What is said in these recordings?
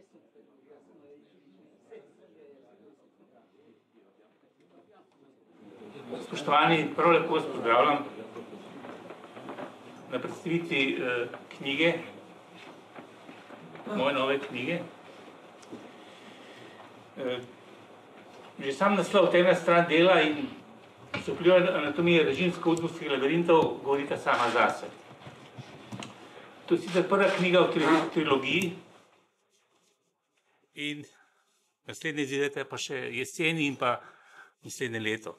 Spoštovani, prav lepo vas pozdravljam na predstavitvi knjige, moje nove knjige. Že sam naslov temna stran dela in vpliva anatomije režimsko-udbovskih labirintov govorita sama zase. To je sicer prva knjiga v trilogiji in naslednje izvedete pa še jeseni in pa naslednje leto.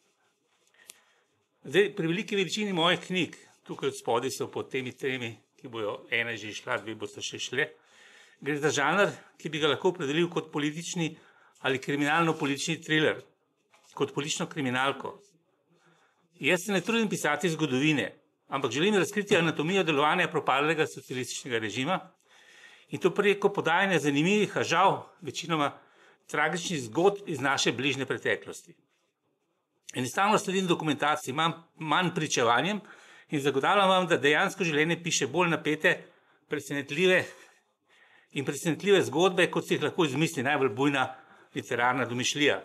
Zdaj, pri veliki večini mojih knjig, tukaj spodaj so pod temi tremi, ki bojo ena že šla, dve boste še šle, gre za žanr, ki bi ga lahko opredelil kot politični ali kriminalno-politični thriller, kot politično kriminalko. Jaz se ne trudim pisati zgodovine, ampak želim razkriti anatomijo delovanja propadlega socialističnega režima in to preko podajanja zanimivih, a žal večinoma tragičnih zgodb iz naše bližnje preteklosti. Enostavno sledim dokumentaciji, manj pričevanjem in zagotavljam vam, da dejansko življenje piše bolj napete, presenetljive zgodbe, kot si jih lahko izmisli najbolj bujna literarna domišljija.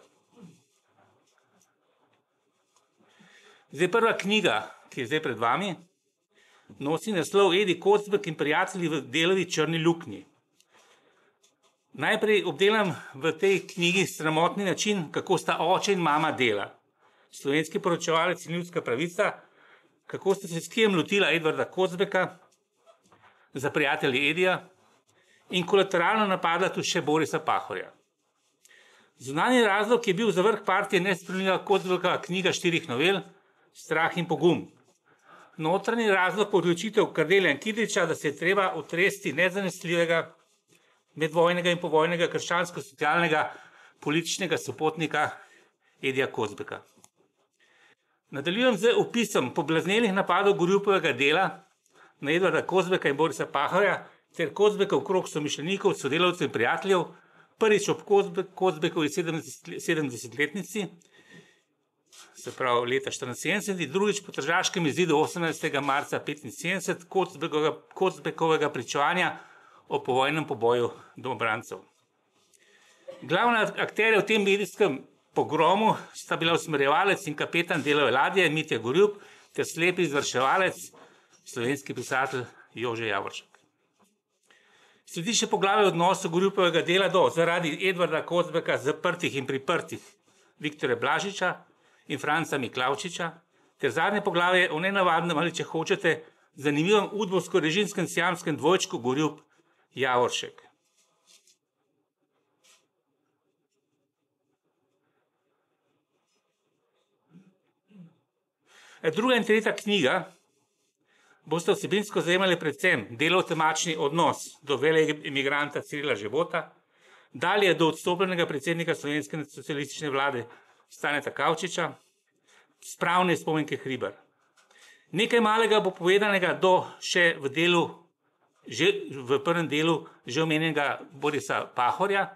Zdaj, prva knjiga, ki je zdaj pred vami, nosi naslov Edi Kocbek in prijatelji v Delovi črni luknji. Najprej obdelam v tej knjigi sramotni način, kako sta oče in mama dela. Slovenski poročevalec in ljudska pravica, kako sta se s kijem lotila Edvarda Kocbeka za prijatelji Edija in kolateralno napadla tudi še Borisa Pahorja. Zunanji razlog je bil za vrh partije nesprejemljiva Kocbekova knjiga 4 novel Strah in pogum. Notranji razlog pa odločitev Kardelja in Kidriča, da se je treba otresti nezanesljivega medvojnega in povojnega krščansko-socialnega političnega sopotnika Edija Kocbeka. Nadaljujem z opisom poblaznelih napadov Gorjupovega dela na Edvarda Kocbeka in Borisa Pahorja ter Kocbekov krog somišljenikov, sodelavcev in prijateljev, prvič ob Kocbekovi 70-letnici, se pravi leta 1974, drugič po tržaškem izidu 18. marca 1975 Kocbekovega pričevanja o povojnem poboju domobrancev. Glavna akterja v tem medijskem pogromu sta bila usmerjevalec in kapetan Delove ladje Mitja Gorjup ter slepi izvrševalec, slovenski pisatelj Jože Javoršek. Sledi še poglavje odnosov Gorjupovega dela do zaradi Edvarda Kocbeka zaprtih in priprtih Viktorja Blažiča in Franca Miklavčiča ter zadnje poglavje o nenavadnem ali, če hočete, zanimivem udbovsko-režimskem siamskem dvojčku Gorjup Javoršek. Druga in tretja knjiga boste vsebinsko zajemali predvsem delov-temačni odnos do veleemigranta Cirila Žebota, dalje do odstopljenega predsednika Slovenske socialistične vlade Staneta Kavčiča, spravne spomenke Hribar. Nekaj malega bo povedanega do še v prvem delu že omenjenega Borisa Pahorja.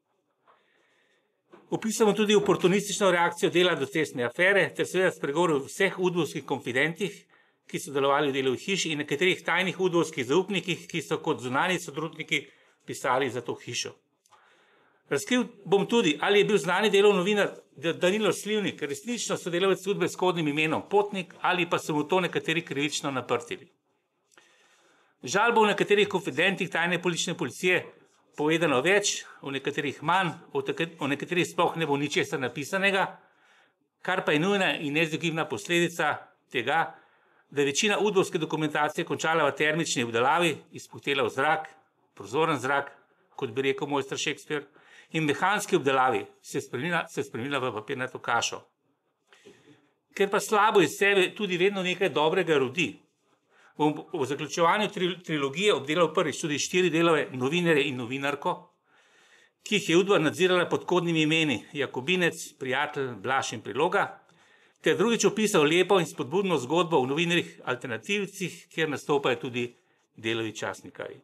Opisamo tudi oportunistično reakcijo dela do cestne afere ter seveda spregovor o vseh udbovskih konfidentih, ki so delovali v Delovi hiši in nekaterih tajnih udbovskih zaupnikih, ki so kot zunanji sotrudniki pisali za to hišo. Razkril bom tudi, ali je bil znani Delov novinar Danilo Slivnik resnično sodelavec udbe s kodnim imenom Potnik ali pa so mu to nekateri krivično naprtili. Žal bo v nekaterih konfidentih tajne politične policije povedano več, v nekaterih manj, v nekaterih sploh ne bo ničesar napisanega, kar pa je nujna in neizogibna posledica tega, da je večina udbovske dokumentacije končala v termični obdelavi, izpuhtela v zrak, prozoren zrak, kot bi rekel mojster Shakespeare, in mehanski obdelavi se je spremenila v papirnato kašo. Ker pa slabo iz sebe tudi vedno nekaj dobrega rodi, bom v zaključevanju trilogije obdelal prvič tudi 4 delove novinarje in novinarko, ki jih je udba nadzirala pod kodnimi imeni Jakobinec, Prijatelj, Blaž in Priloga, ter drugič opisal lepo in spodbudno zgodbo o novinarjih alternativcih, kjer nastopajo tudi Delovi časnikarji.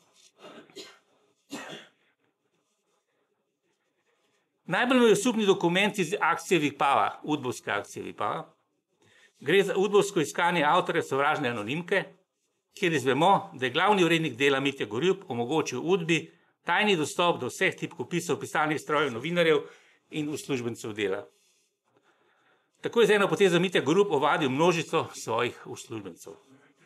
Najbolj mi je osupni dokument iz akcije Vipava, udbovske akcije Vipava. Gre za udbovsko iskanje avtorja sovražne anonimke, kjer izvemo, da je glavni urednik dela Mitja Gorjup omogočil udbi, tajni dostop do vseh tipkopisov, pisalnih strojev, novinarjev in uslužbencev dela. Tako je z eno potezo Mitja Gorup ovadil množico svojih uslužbencev.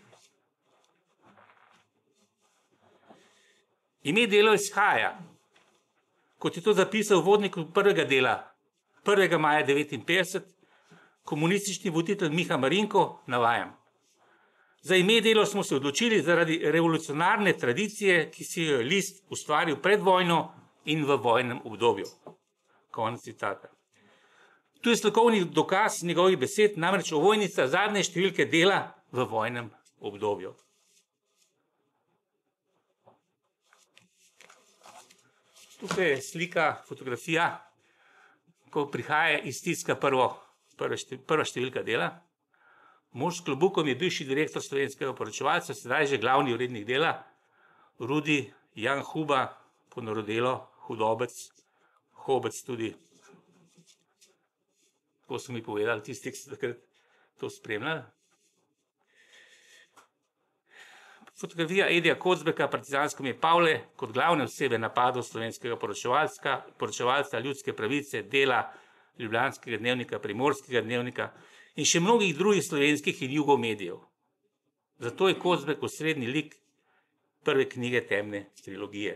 Ime Delo izhaja, kot je to zapisal v vodniku prvega dela, 1. maja 1959, komunistični voditelj Miha Marinko, navajam. Za ime Delo smo se odločili zaradi revolucionarne tradicije, ki si jo je list ustvaril pred vojno in v vojnem obdobju. Konec citata. Tu je slikovni dokaz njegovih besed, namreč ovojnica zadnje številke Dela v vojnem obdobju. Tukaj je slika, fotografija, ko prihaja iz tiska prva številka Dela. Mož s klobukom je bivši direktor Slovenskega poročevalca, sedaj že glavni urednik Dela, Rudi Jan Huba, ponarodelo, Hudobec, Hobec tudi. Tako so mi povedali tisti, ki so takrat to spremljali. Fotografija Edija Kocbeka, partizansko ime Pavle, kot glavne osebe napadov Slovenskega poročevalca, Ljudske pravice, Dela, Ljubljanskega dnevnika, Primorskega dnevnika in še mnogih drugih slovenskih in jugomedijev. Zato je Kocbek osrednji lik prve knjige Temne trilogije.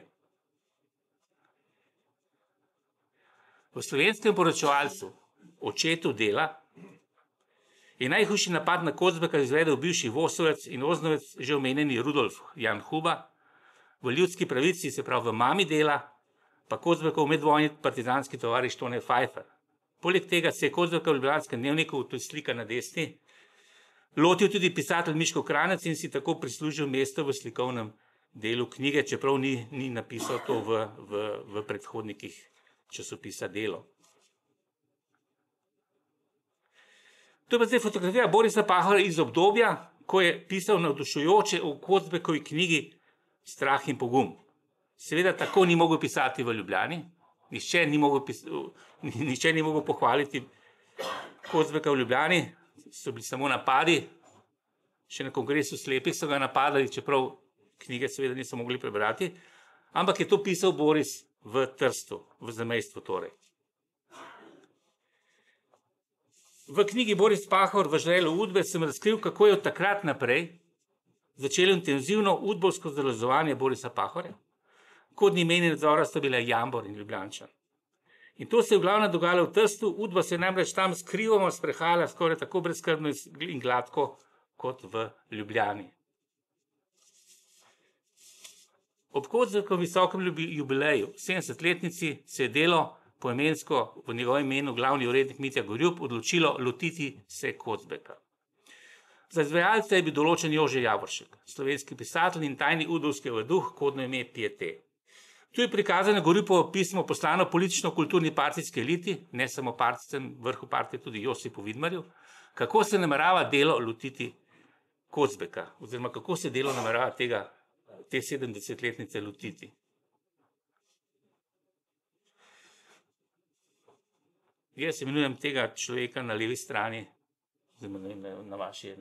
V Slovenskem poročevalcu, očetu Dela, je najhujši napad na Kocbeka izvedel bivši Vosovec in Oznovec, že omenjeni Rudolf Jan Huba, v Ljudski pravici, se pravi v mami Dela, pa Kocbekov medvojni partizanski tovariš Tone Pfeiffer. Poleg tega se je Kocbeka v Ljubljanskem dnevniku, to je slika na desni, lotil tudi pisatelj Miško Kranjec in si tako prislužil mesto v slikovnem delu knjige, čeprav ni napisal to v predhodnikih časopisa Delo. To je pa zdaj fotografija Borisa Pahorja iz obdobja, ko je pisal navdušujoče o Kocbekovi knjigi Strah in pogum. Seveda tako ni mogel pisati v Ljubljani, nihče ni mogel pohvaliti Kocbeka v Ljubljani, so bili samo napadi, še na kongresu slepih so ga napadali, čeprav knjige seveda niso mogli prebrati, ampak je to pisal Boris v Trstu, v zamejstvu torej. V knjigi Boris Pahor v žrelu udbe sem razkril, kako je od takrat naprej začelo intenzivno udbovsko zalazovanje Borisa Pahorja. Kodni imeni nadzora sta bila Jambor in Ljubljančan. In to se je v glavnem dogajalo v Trstu, udba se je namreč tam skrivoma sprehajala skoraj tako brezskrbno in gladko kot v Ljubljani. Ob Kocbekovem visokem jubileju, 70-letnici, se je Delo poimensko v njegovem imenu glavni urednik Mitja Gorup odločilo lotiti se Kocbeka. Za izvajalca je bil določen Jože Javoršek, slovenski pisatelj in tajni udbovski duh, kodno ime Piete. Tu je prikazano Gorupovo pismo poslano politično-kulturni partijski eliti, ne samo partijcem, vrhu partije tudi Josipu Vidmarju, kako se namerava Delo lotiti Kocbeka, oziroma kako se Delo namerava te 70-letnice lotiti. Jaz imenujem tega človeka na levi strani, na vaši,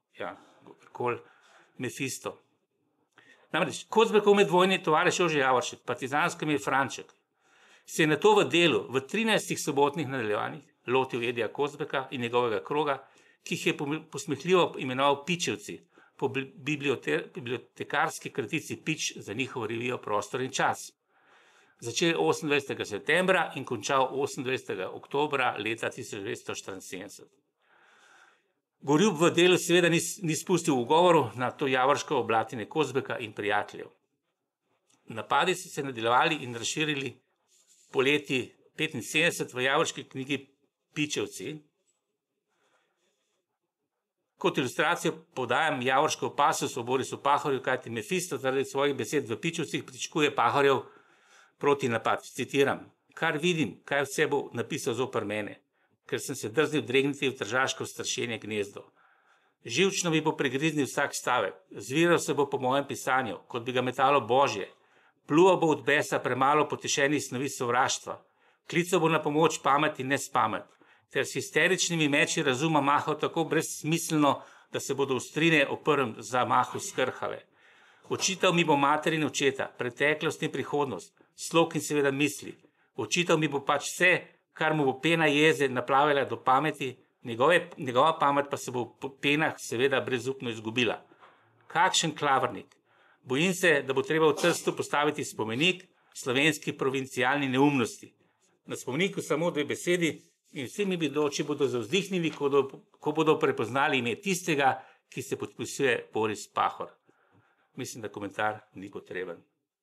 Mefisto. Namreč, Kocbekov medvojni tovariš Jože Javoršek, partizansko ime Franček, se je nato v Delu v 13 sobotnih nadaljevanjih lotil Edija Kocbeka in njegovega kroga, ki jih je posmehljivo imenoval Pičevci, po bibliotekarski kratici Pič za njihovo revijo Prostor in čas. Začel 28. septembra in končal 28. oktobra leta 1974. Gorup v Delu seveda ni spustil ugovoru na to javorško oblatenje Kocbeka in prijateljev. Napadi so se nadaljevali in razširili poleti 1975 v javorški knjigi Pičevci. Kot ilustracijo podajam javorško pasus o Borisu Pahorju, kajti Mefisto zaradi svojih besed v Pičevcih pričakuje Pahorjev proti napad. Citiram: kar vidim, kaj vse bo napisal zoper mene, ker sem se drznil dregniti v tržaško strašenje gnezdo. Živčno mi bo pregriznil vsak stavek, zviral se bo po mojem pisanju, kot bi ga metalo Božje, pluval bo od besa premalo potešenih snovi sovraštva, klical bo na pomoč pamet in nespamet, ter s histeričnimi meči razuma mahal tako brezsmiselno, da se bodo ostrine o prvem zamahu skrhale. Očital mi bo mater in očeta, preteklost in prihodnost, slog in seveda misli. Očital mi bo pač vse, kar mu bo pena jeze naplavila do pameti, njegova pamet pa se bo po penah seveda brezupno izgubila. Kakšen klavrnik! Bojim se, da bo treba v Trstu postaviti spomenik slovenski provincialni neumnosti. Na spomeniku samo 2 besedi in vsi mi oči bodo zavzdihnili, ko bodo prepoznali ime tistega, ki se podpisuje Boris Pahor. Mislim, da komentar ni potreben.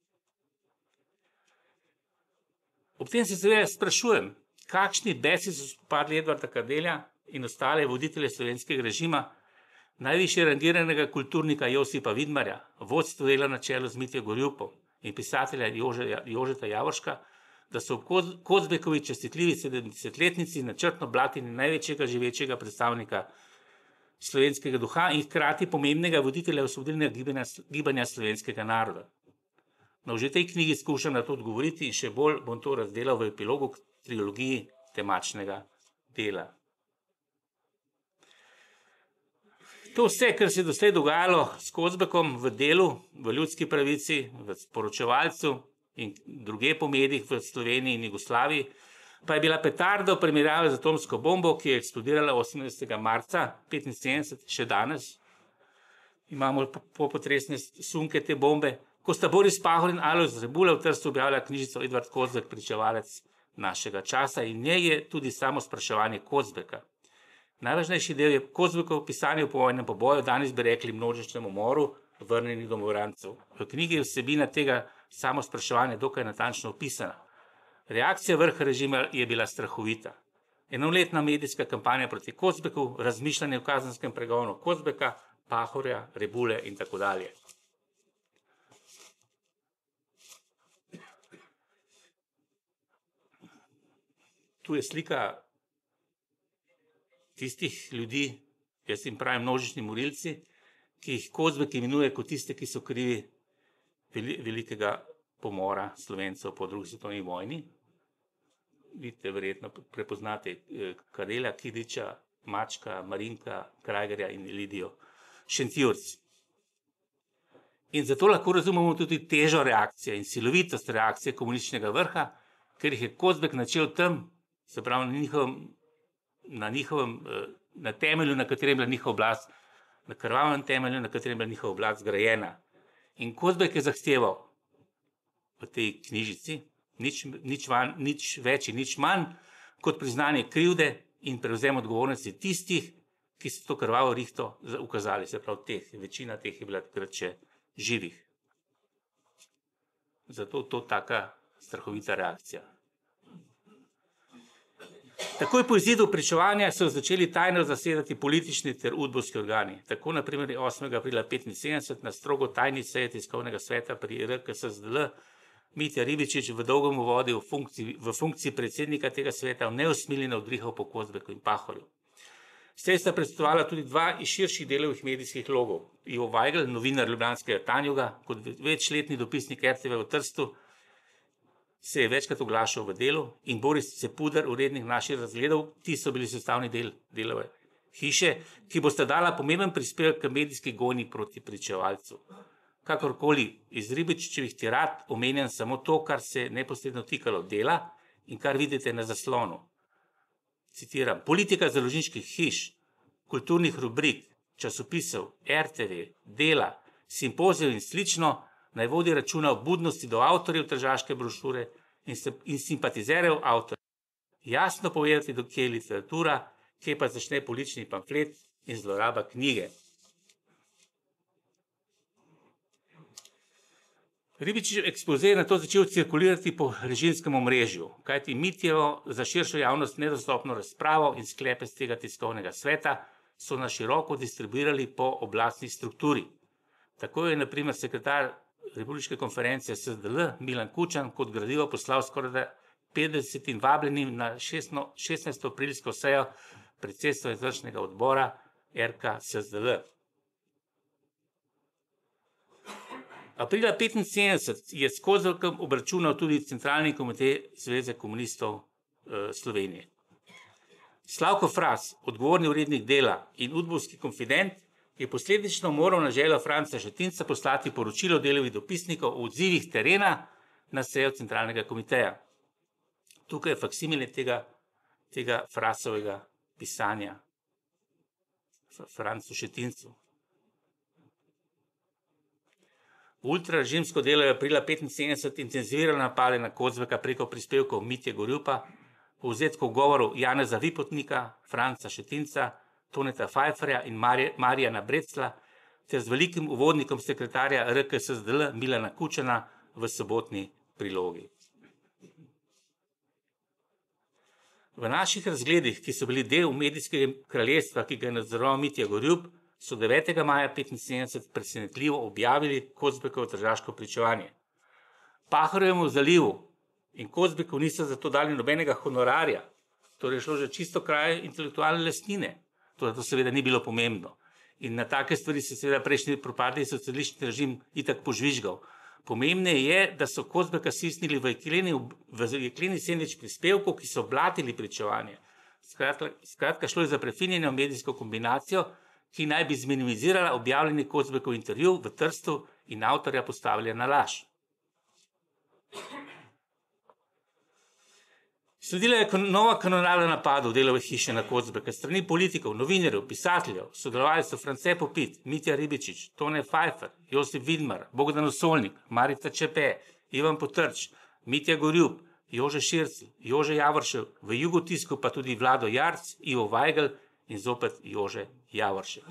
Ob tem se seveda sprašujem, kakšni besi so spopadli Edvarda Kardelja in ostale voditelje slovenskega režima, najvišje rangiranega kulturnika Josipa Vidmarja, vodstvo dela na čelu z Mitjo Gorjupom in pisatelja Jožeta Javorška, da so ob Kozbekovi častitljivi 70-letnici načrtno blatili največjega živečega predstavnika slovenskega duha in hkrati pomembnega voditelja osvobodilnega gibanja slovenskega naroda. No, že v tej knjigi skušam na to odgovoriti in še bolj bom to razdelal v epilogu k trilogiji temačnega dela. To vse, kar se je doslej dogajalo s Kozbekom v Delu, v Ljudski pravici, v Sporočevalcu in druge po medijih v Sloveniji in Jugoslaviji, pa je bila petarda v primerjavi z atomsko bombo, ki je eksplodirala 18. marca 1975, še danes. Imamo popotresne sunke te bombe, ko sta Boris Pahor in Alojz Rebula v Trstu objavila knjižico Edvard Kozbek, pričevalec našega časa, in njej je tudi samo spraševanje Kozbeka. Najvažnejši del je Kozbekov pisanje o povojnem poboju, danes bi rekli množičnem umoru vrnjenih domovrancev. V knjigi je vsebina tega samospraševanja dokaj natančno opisana. Reakcija vrha režima je bila strahovita. Enoletna medijska kampanja proti Kozbeku, razmišljanje o kazenskem pregonu Kozbeka, Pahorja, Rebule in tako dalje. Tu je slika tistih ljudi, jaz jim pravim množični morilci, ki jih Kozbek imenuje kot tiste, ki so krivi velikega pomora Slovencev po drugi svetovni vojni. Vidite, verjetno prepoznate Kardelja, Kidiča, Mačka, Marinka, Kragerja in Lidijo Šentjurc. In zato lahko razumemo tudi težo reakcije in silovitost reakcije komunističnega vrha, ker jih je Kozbek načel tam, se pravi na temelju, na katerem je bila njihova oblast, na krvavem temelju, na katerem je bila njihova oblast zgrajena. In Kozbek je zahteval v tej knjižici nič več in nič manj kot priznanje krivde in prevzem odgovornosti tistih, ki so to krvavo rihto ukazali, se pravi večina teh je bila takrat še živih. Zato to taka strahovita reakcija. Takoj po izidu pričevanja so začeli tajno zasedati politični ter udbovski organi. Tako na primer 8. aprila 1975 na strogo tajni seji tiskovnega sveta pri RKSSDL Mitja Ribičič v dolgem uvodu v funkciji predsednika tega sveta neusmiljeno vdrihal po Kozbeku in Pahorju. S tem sta predstavovala tudi 2 iz širših delovih medijskih logov. Ivo Vajgl, novinar ljubljanskega Tanjuga, kot večletni dopisnik RTV v Trstu, se je večkrat oglašal v Delu, in Boris Cepuder, urednik naših razgledov, ti so bili sestavni del Delove hiše, ki bosta dala pomemben prispevek k medijski goni proti pričevalcu. Kakorkoli, iz Ribičičevih tirad omenjam samo to, kar se neposredno tikalo Dela in kar vidite na zaslonu. Citiram: politika založniških hiš, kulturnih rubrik, časopisov, RTV, Dela, simpozijev in slično naj vodi računa o budnosti do avtorjev tržaške brošure in simpatizerjev avtorjev. Jasno povedati, do kje je literatura, kje pa začne politični pamflet in zloraba knjige. Ribičičev ekspoze je nato začel cirkulirati po režimskem omrežju, kajti Mitjevo za širšo javnost nedostopno razpravo in sklepe z tega tiskovnega sveta so na široko distribuirali po oblastni strukturi. Tako je na primer sekretar Republiške konference SSDL Milan Kučan kot gradivo poslal skoraj 50 vabljenim na 16. aprilsko sejo predsedstva izvršnega odbora RK SSDL. Aprila 1975 je s Kozbekom obračunal tudi Centralni komitej Zveze komunistov Slovenije. Slavko Fras, odgovorni urednik Dela in udbovski konfident, je posledično moral na željo Franca Šetinca poslati poročilo Delovih dopisnikov o odzivih terena na sejo centralnega komiteja. Tukaj je faksimile tega Frasovega pisanja, Francu Šetincu. Ultrarežimsko delo je aprila 1975 intenziviralo napade na Kozbeka preko prispevkov Mitje Gorjupa, povzetkov govorov Janeza Vipotnika, Franca Šetinca, Toneta Pfeifferja in Marijana Brecla, ter z velikim uvodnikom sekretarja RKSSDL Milana Kučana v sobotni prilogi. V naših razgledih, ki so bili del medijskega kraljestva, ki ga je nadzoroval Mitja Gorjup, so 9. maja 1975 presenetljivo objavili Kozbekovo tržaško pričevanje. Pahorjevemu zalivu in Kozbeku niso zato dali nobenega honorarja, torej je šlo že čisto kraj intelektualne lastnine. To seveda ni bilo pomembno. In na take stvari se seveda prejšnji propadli socialistični režim itak požvižgal. Pomembneje je, da so Kozbeka stisnili v jekleni sendvič prispevkov, ki so blatili pričevanje. Skratka, šlo je za prefinjeno medijsko kombinacijo, ki naj bi zminimizirala objavljeni Kozbekov intervju v Trstu in avtorja postavila na laž. Sledila je nova kanonada napadov delove hiše na Kozbeka, strani politikov, novinarjev, pisateljev, sodelovali so France Popit, Mitja Ribičič, Tone Pfeiffer, Josip Vidmar, Bogdan Osolnik, Marica Čepe, Ivan Potrč, Mitja Gorjup, Jože Šircelj, Jože Javoršev, v Jugotisku pa tudi Vlado Jarc, Ivo Vajgl in zopet Jože Javoršev.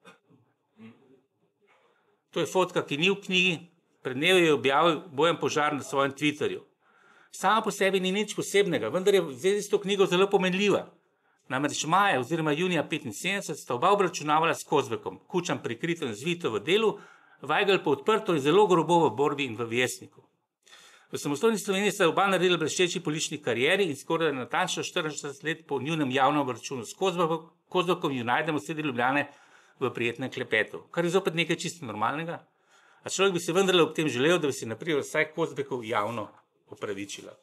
To je fotka, ki ni v knjigi, pred dnevi je objavil Bojan Požar na svojem Twitterju. Sama po sebi ni nič posebnega, vendar je v zvezi s to knjigo zelo pomenljiva. Namreč maja oziroma junija 1975 sta oba obračunavala s Kozbekom, Kučan prikrito in zvito v delu, Vajgl pa odprto in zelo grobo v borbi in v Vjesniku. V samostojni Sloveniji sta oba naredila bleščeči politični karieri in skoraj natančno 40 let po njunem javnem obračunu s Kozbekom ju najdemo sredi Ljubljane v prijetnem klepetu, kar je zopet nekaj čisto normalnega. A človek bi se vendarle ob tem želel, da bi se naprimer vsaj Kozbekov javno opravičila.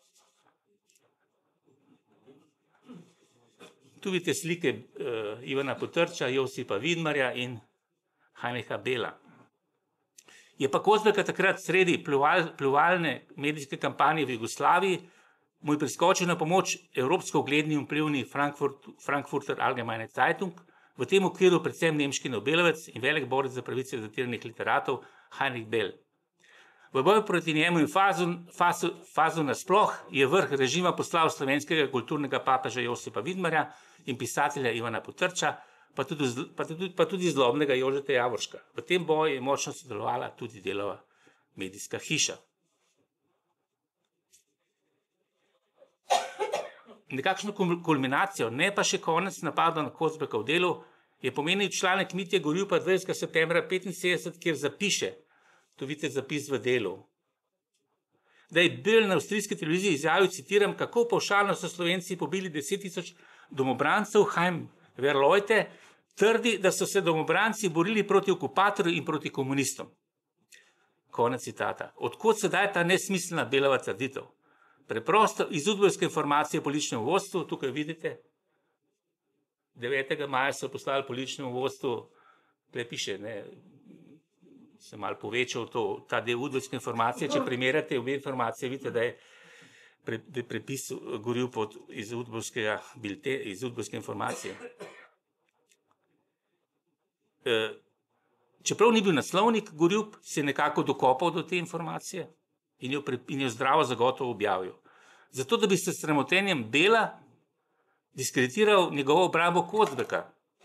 Tu vidite slike Ivana Potrča, Josipa Vidmarja in Heinricha Bela. Je pa Kozbeka takrat sredi pljuvalne medijske kampanje v Jugoslaviji mu je priskočil na pomoč evropsko ugledni in vplivni Frankfurter Allgemeine Zeitung, v tem okviru predvsem nemški Nobelovec in velik borec za pravice zatiranih literatov Heinrich Bell. V boju proti njemu in fazu nasploh je vrh režima poslal slovenskega kulturnega papeža Josipa Vidmarja in pisatelja Ivana Potrča, pa tudi zlobnega Jožeta Javorška. V tem boju je močno sodelovala tudi Delova medijska hiša. Nekakšno kulminacijo, ne pa še konec napadov na Kozbekov delu, je pomenil članek Mitje Gorjupa 20. septembra 1975, kjer zapiše, tu vidite zapis v Delu, da je Bell na avstrijski televiziji izjavil, citiram, kako pavšalno so Slovenci pobili 10.000 domobrancev, Heim Verlojte, trdi, da so se domobranci borili proti okupatorju in proti komunistom. Konec citata. Odkot sedaj ta nesmiselna Bellova trditev? Preprosto iz udbovske informacije o političnem vodstvu, tukaj vidite, 9. maja so poslali političnemu vodstvu, tukaj piše, ne, sem malo povečal ta del udbovske informacije, če primerjate obe informacije, vidite, da je prepis Gorjup iz udbovske informacije. Čeprav ni bil naslovnik, Gorjup se je nekako dokopal do te informacije in jo zdravo zagotovo objavil. Zato, da bi se s sramotenjem Bela diskreditiral njegovo obrambo Kozbeka.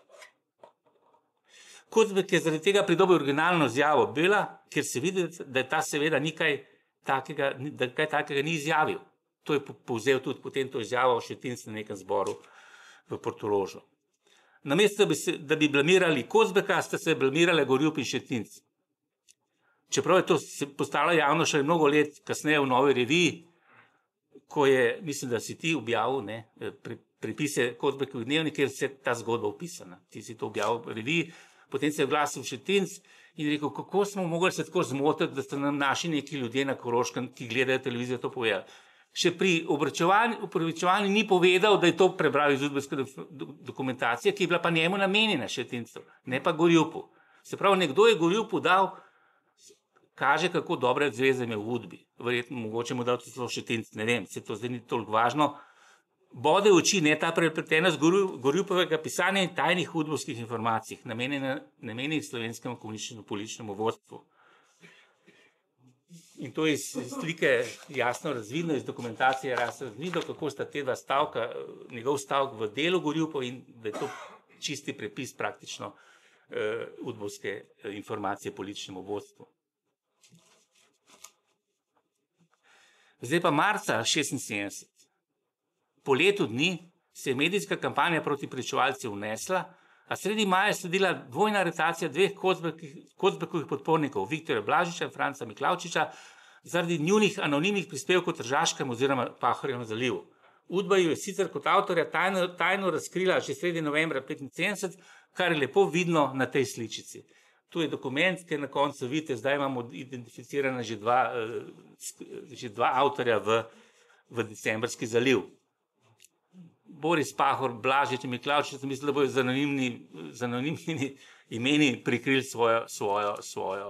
Kozbek je zaradi tega pridobil originalno izjavo Bela, kjer se vidi, da je ta seveda kaj takega ni izjavil. To je povzel tudi potem to izjavo Šetinc na nekem zboru v Portorožu. Namesto, da bi blamirali Kozbeka, sta se blamirale Gorjup in Šetinc. Čeprav je to postalo javno še mnogo let kasneje v Novi reviji, ko je, mislim, da si ti objavil pripise Kozbekovih dnevnik, kjer se ta zgodba opisana. Ti si to objavil v reviji, potem se je oglasil Šetinc in rekel, kako smo mogli se tako zmotiti, da ste nam naši neki ljudje na Koroškem, ki gledajo televizijo, to povedali. Še pri opravičevanju ni povedal, da je to prebral iz udbovske dokumentacije, ki je bila pa njemu namenjena Šetincu, ne pa Gorjupu. Se pravi, nekdo je Gorjupu dal kaže, kako dobre zveze ima v Udbi. Verjetno, mogoče mu dal celo še tinc, ne vem, se to zdaj ni toliko važno. Bode v oči, ne ta prepletenost Gorjupovega pisanja in tajnih udbovskih informacij, namenjenih slovenskemu komunističnemu političnemu vodstvu. In to iz slike jasno razvidno, iz dokumentacije jasno razvidno, kako sta te dva stavka, njegov stavek v delu Gorjupov in da je to čisti prepis praktično udbovske informacije političnemu vodstvu. Zdaj pa marca 1976, po letu dni, se je medijska kampanja proti pričevalcem vnesla, a sredi maja je sledila dvojna aretacija dveh Kocbekovih podpornikov, Viktorja Blažiča in Franca Miklavčiča, zaradi njunih anonimnih prispevkov o Tržaškem oziroma Pahorjevem zalivu. Udba ju je sicer kot avtorja tajno razkrila že sredi novembra 1975, kar je lepo vidno na tej sličici. Tu je dokument, ki na koncu vidite, zdaj imamo identificirana že dva avtorja v decembrski zaliv. Boris Pahor, Blažič in Miklavčič, mislim, da bojo z anonimnimi imeni prikrili svojo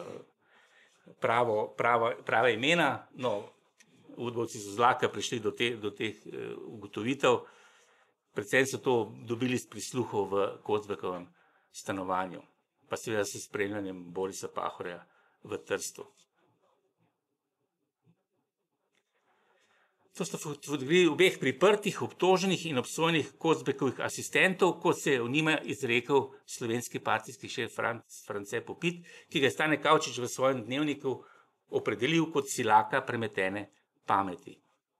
prava imena. No, udbovci so zlahka prišli do teh ugotovitev. Predvsem so to dobili s prisluhom v Kocbekovem stanovanju, pa seveda s spremljanjem Borisa Pahorja v Trstu. To sta fotografiji obeh priprtih, obtoženih in obsojenih Kocbekovih asistentov, kot se je o njima izrekel slovenski partijski šef France Popit, ki ga je Stane Kavčič v svojem dnevniku opredelil kot silaka premetene pameti.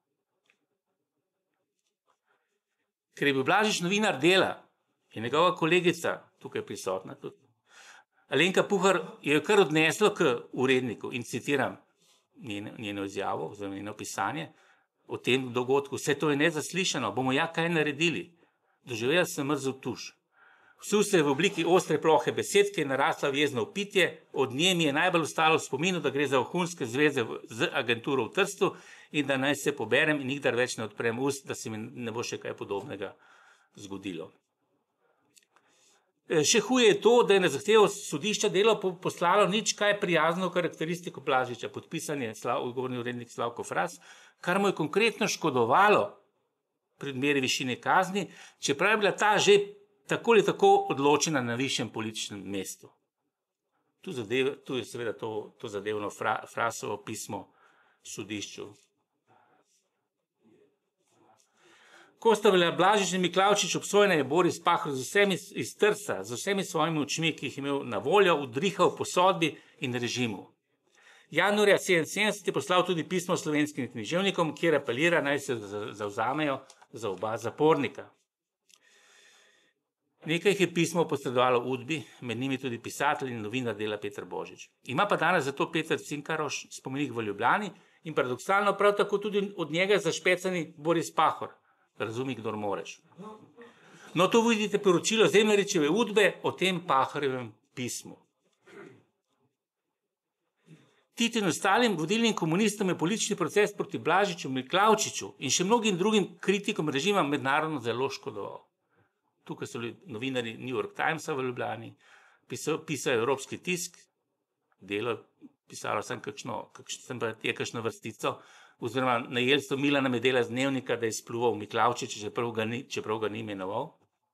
Ker je bil Blažič novinar Dela in njegova kolegica, tukaj prisotna tudi, Alenka Puhar, je jo kar odneslo k uredniku in citiram njeno izjavo, oziroma njeno pisanje o tem dogodku. Vse to je nezaslišano, bomo ja kaj naredili. Doživela sem mrzel tuš. Vsul se je v obliki ostre plohe besed, ki je narasla v jezno vpitje, od nje mi je najbolj ostalo v spominu, da gre za vohunske zveze z agenturo v Trstu in da naj se poberem in nikdar več ne odprem ust, da se mi ne bo še kaj podobnega zgodilo. Še huje je to, da je na zahtevo sodišča Delo poslalo nič kaj prijazno karakteristiko Blažiča, podpisan je odgovorni urednik Slavko Fras, kar mu je konkretno škodovalo pri odmeri višine kazni, čeprav je bila ta že tako ali tako odločena na višjem političnem mestu. Tu je seveda to zadevno Frasovo pismo sodišču. Ko sta bila Blažič in Miklavčič obsojena, je Boris Pahor iz Trsta, z vsemi svojimi očmi, ki jih je imel na voljo, udrihal po sodbi in režimu. Januarja 1977 je poslal tudi pismo slovenskim književnikom, kjer apelira, naj se zavzamejo za oba zapornika. Nekaj jih je pismo posredovalo Udbi, med njimi tudi pisatelj in novinar Dela Peter Božič. Ima pa danes zato Peter Cinkaroš spomenik v Ljubljani in paradoksalno prav tako tudi od njega zašpecani Boris Pahor. Razumi, kdor moreš. No, to vidite poročilo Zemljaričeve Udbe o tem Pahorjevem pismu. Tito in ostalim vodilnim komunistom je politični proces proti Blažiču, Miklavčiču in še mnogim drugim kritikom režima mednarodno zelo škodoval. Tukaj so novinari New York Timesa v Ljubljani, pisajo evropski tisk, Delo pisalo sem kakšno vrstico, oziroma najeli so Milana Medela z dnevnika, da je spluval Miklavčič, čeprav ga ni imenoval.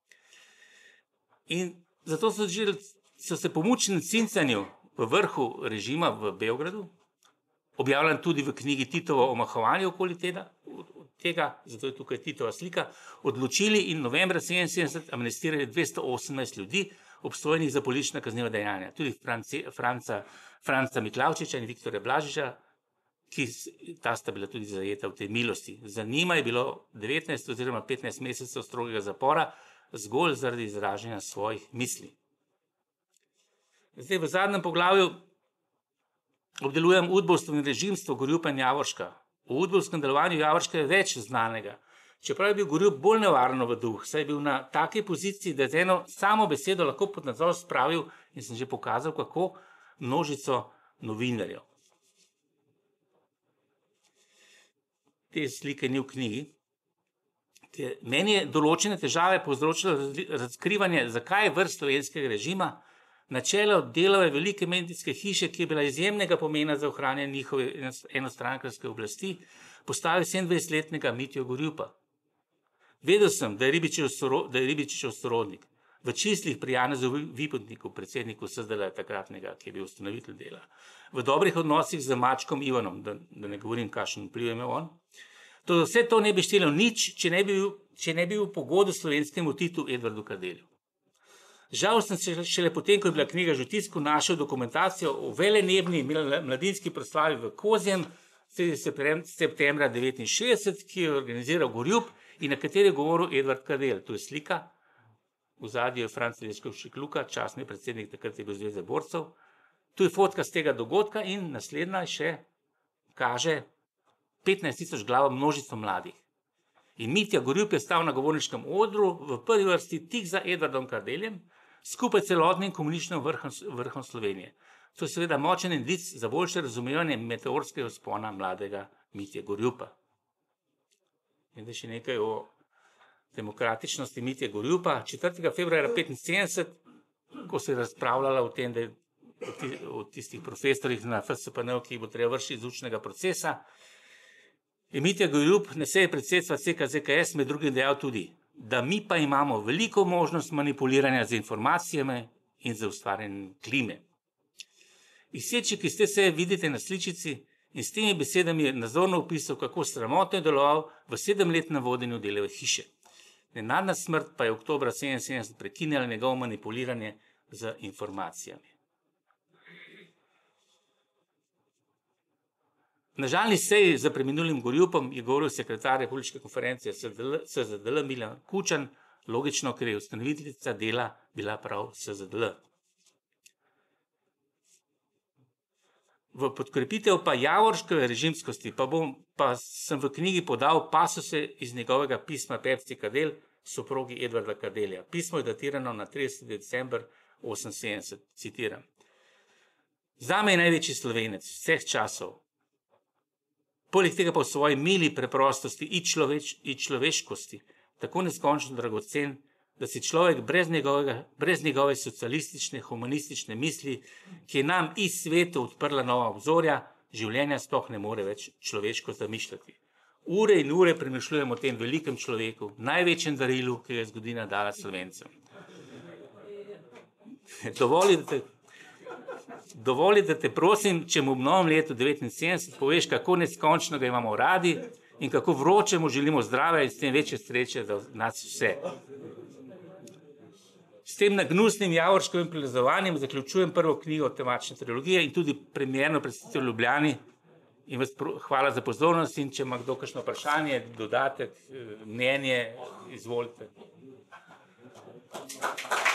In zato so se po mučnem cincanju v vrhu režima v Beogradu, objavljen tudi v knjigi Titovo omahovanju okoli tega, zato je tukaj Titova slika, odločili in novembra 1977 amnestirali 218 ljudi, obsojenih za politična kazniva dejanja. Tudi Franca Miklavčiča in Viktorja Blažiča, ki ta sta bila tudi zajeta v tej milosti. Za njima je bilo 19 oziroma 15 mesecev strogega zapora zgolj zaradi izražanja svojih misli. Zdaj v zadnjem poglavju obdelujem udbovstvo in režimstvo Gorjupa in Javorška. V udbovskem delovanju Javorška je več znanega. Čeprav je bil Gorjup bolj nevarno v duh, saj je bil na taki poziciji, da je z eno samo besedo lahko pod nadzor spravil in sem že pokazal, kako množico novinarjev. Te slike ni v knjigi. Meni je določene težave povzročilo razkrivanje, zakaj je vrh slovenskega režima na čelo Delove velike medijske hiše, ki je bila izjemnega pomena za ohranjanje njihove enostrankarske oblasti, postavil 27-letnega Mitjo Gorjupa. Vedel sem, da je Ribičičev sorodnik, v čislih pri Janezu Vipotniku, predsedniku SZDL takratnega, ki je bil ustanovitelj Dela, v dobrih odnosih z Mačkom Ivanom, da ne govorim, kakšen vpliv je imel on. To vse to ne bi štelo nič, če ne bi bil pogodu slovenskemu Titu Edvardu Kardelju. Žal sem se šele potem, ko je bila knjiga že v tisku, našel dokumentacijo o velenebni mladinski proslavi v Kozjem, septembra 1969, ki je organiziral Gorjup in na kateri je govoril Edvard Kardelj. To je slika, v zadnji je Franc Leškovšek Luka, častni predsednik, takrat je bil Zveze borcev. Tu je fotka z tega dogodka in naslednja še kaže 15.000 glavo množico mladih. In Mitja Gorjup je stal na govorniškem odru v prvi vrsti tik za Edvardom Kardeljem, skupaj celotnim komunističnim vrhom Slovenije. To je seveda močen indic za boljše razumevanje meteorskega vzpona mladega Mitje Gorjupa. In da še nekaj o demokratičnosti Mitje Gorjupa. 4. februarja 1975, ko se je razpravljala o tem, da je o tistih profesorjih na FSPN, ki bo treba vršiti iz učnega procesa, je Mitja Gorjup na seji predsedstva CKZKS med drugim dejal tudi, da mi pa imamo veliko možnost manipuliranja z informacijami in z ustvarjanjem klime. Izseček iz te seje vidite na sličici in s temi besedami je nazorno opisal, kako sramotno je deloval v 7-letnem vodenju Delove hiše. Nenadna smrt pa je oktobra 1977 prekinjala njegovo manipuliranje z informacijami. Na žalni seji za preminulim Gorjupom je govoril sekretar Republiške konference SZDL Milan Kučan, logično, ker je ustanoviteljica Dela bila prav SZDL. V podkrepitev pa Javorškove režimskosti pa sem v knjigi podal pasuse iz njegovega pisma Pepsi Kardelj, soprogi Edvarda Kardelja. Pismo je datirano na 30. december 1978, citiram. Zame je največji Slovenec vseh časov. Poleg tega pa v svoji mili preprostosti in človeškosti tako neskončno dragocen, da si človek brez njegove socialistične, humanistične misli, ki je nam iz sveta odprla nova obzorja, življenja sploh ne more več človeško zamišljati. Ure in ure premišljujem o tem velikem človeku, največjem darilu, ki ga je zgodovina dala Slovencem. Dovoli, da te prosim, če mu v novem letu 1979 poveš, kako neskončno ga imamo radi in kako vroče mu želimo zdrave in s tem večje sreče za nas vse. S tem nagnusnim Javorškovim prilizovanjem zaključujem prvo knjigo tematične trilogije in tudi premierno predstavitev v Ljubljani. In vas hvala za pozornost in če ima kdo kakšno vprašanje, dodatek, mnenje, izvolite.